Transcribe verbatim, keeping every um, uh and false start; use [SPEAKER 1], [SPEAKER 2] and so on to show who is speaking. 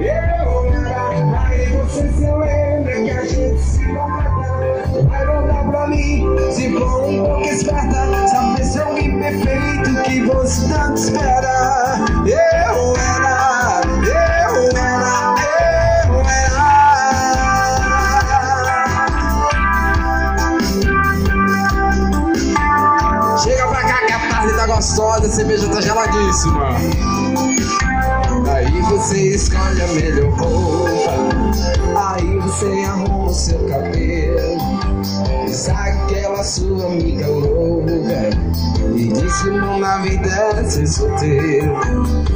[SPEAKER 1] Eu era, aí você se lembra que a gente se maltrata. Vai voltar pra mim, se for um pouco esperta, saber se eu me perfeito que você tanto espera. Eu era, eu era, eu era. Chega pra cá que a tarde tá gostosa, a cerveja tá geladíssima. Aí você escolhe a melhor roupa, aí você arruma o seu cabelo, diz aquela sua amiga louca e diz que não na vida é ser solteiro.